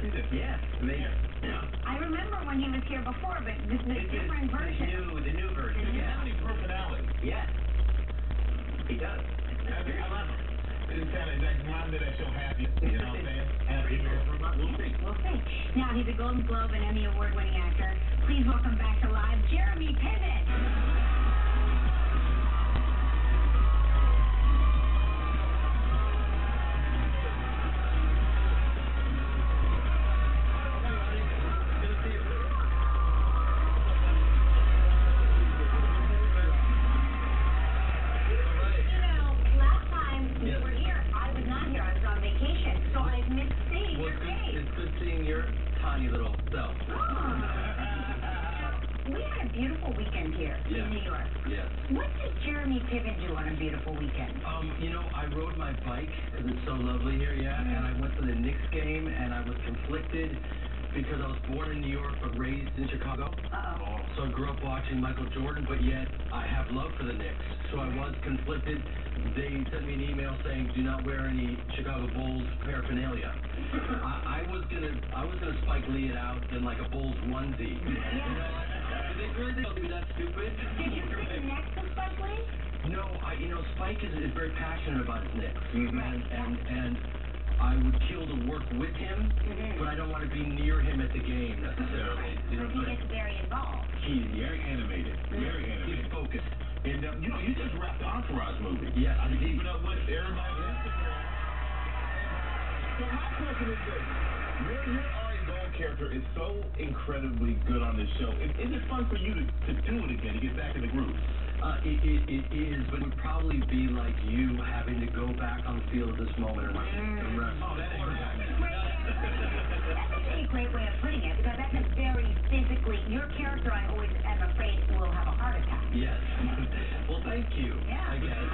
see this. Yeah. I remember when he was here before, but this is a different version. The new version. Does he Yeah. have any personality? Yes. He does. I love him. It's kind of that remind me of that show Happy. You know what I'm saying? Happy. We'll see. We'll see. Now, he's a Golden Globe and Emmy Award-winning actor. Please welcome back to live, Jeremy Piven. Tiny little self. We had a beautiful weekend here in New York. Yes. What did Jeremy Piven do on a beautiful weekend? I rode my bike because it's so lovely here, and I went to the Knicks game, and I was conflicted because I was born in New York but raised in Chicago. So I grew up watching Michael Jordan, but yet I have love for the Knicks. So I was conflicted. They sent me an email saying, "Do not wear any Chicago Bulls paraphernalia." I was gonna Spike Lee it out in like a Bulls onesie. Did they really think I'll be that stupid? Did you sit next to Spike Lee? No, Spike is very passionate about his Knicks, and I would kill to work with him, but I don't want to be near him at the game necessarily. Because he gets very involved. He's very animated. Very animated. He's focused. And, you just wrapped the Entourage movie. Yes, I'm indeed. keeping up with everybody on Instagram. So my question is this. Your Ari Gold character is so incredibly good on this show. Is it fun for you to do it again, to get back in the groove? It is, but it would probably be like you having to go back on the field at this moment and watch the rest. Oh, that ain't That's actually a great way of putting it, because that's a very physically, your character, I always am afraid, will have a heart attack. Yes. Well, thank you. Yeah. I guess.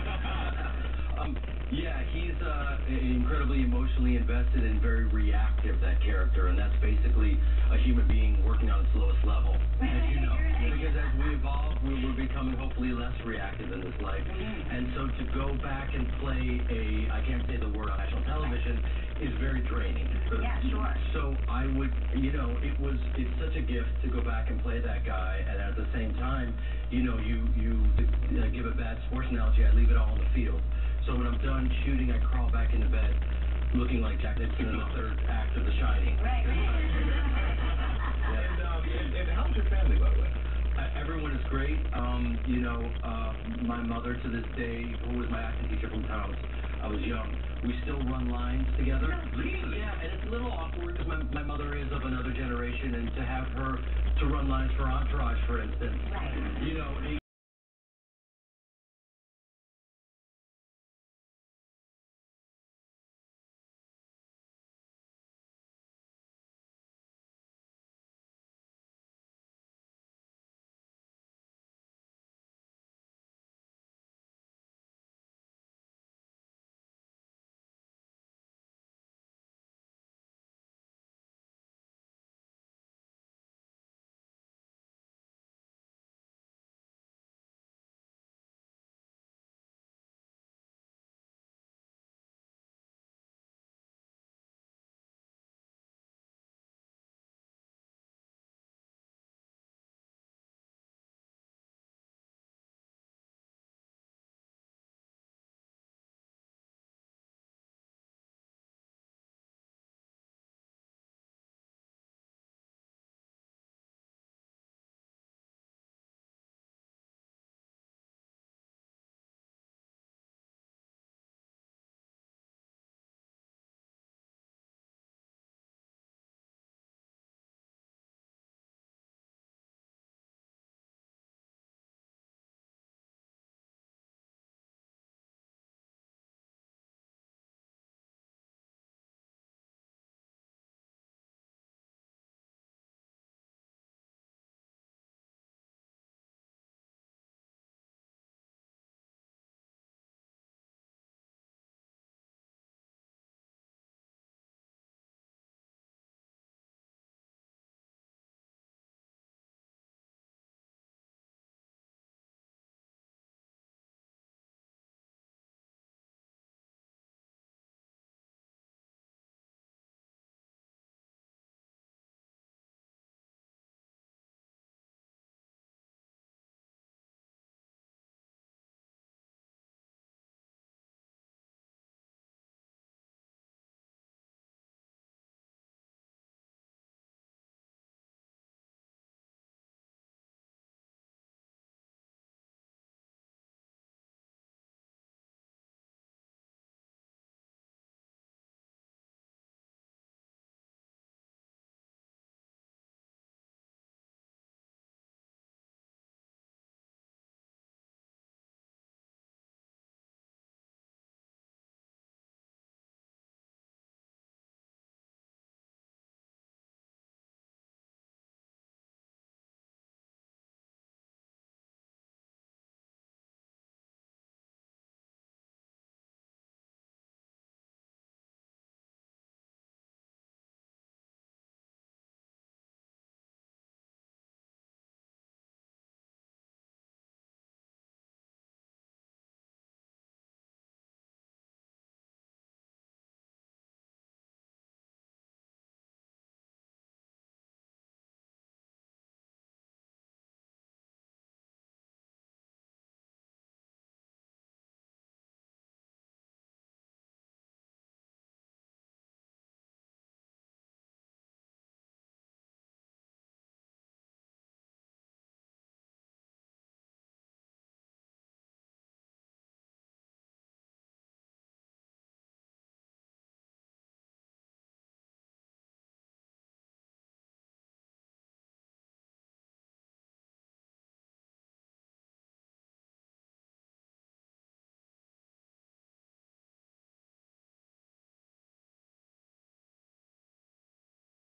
He's incredibly emotionally invested and very reactive, that character, and that's basically a human being working on its lowest level, as you know. Because as we evolve, we're becoming hopefully less reactive in this life. And so to go back and play I can't say the word on national television, is very draining. Yeah, sure. So I would, it's such a gift to go back and play that guy, and at the same time, you give a bad sports analogy, I leave it all on the field. So when I'm done shooting, I crawl back into bed, looking like Jack Nicholson in the third act of The Shining. Right. And how's your family, by the way? Everyone is great. My mother to this day, who was my acting teacher from Towns, I was young. We still run lines together. Really? Yeah, and it's a little awkward because my mother is of another generation, and to have her to run lines for Entourage, for instance. Right.